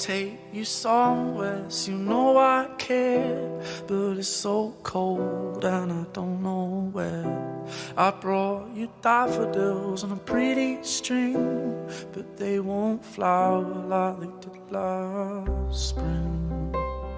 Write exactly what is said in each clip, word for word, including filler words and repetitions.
take you somewhere, so you know I care. But it's so cold and I don't know where. I brought you daffodils on a pretty string, but they won't flower like they did last spring.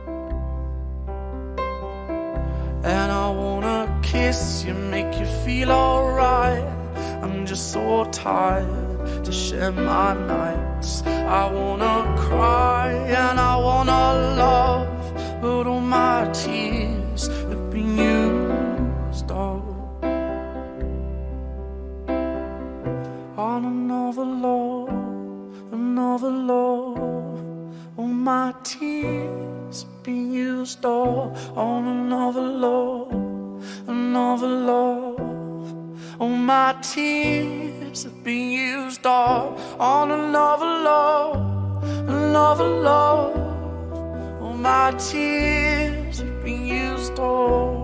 And I wanna kiss you, make you feel alright. I'm just so tired to share my nights. I wanna cry and I wanna love, but all my tears have been used up on another love, another love. All my tears have been used up on another love, another love. All my tears have been used up on another love, another love. All my tears have been used up.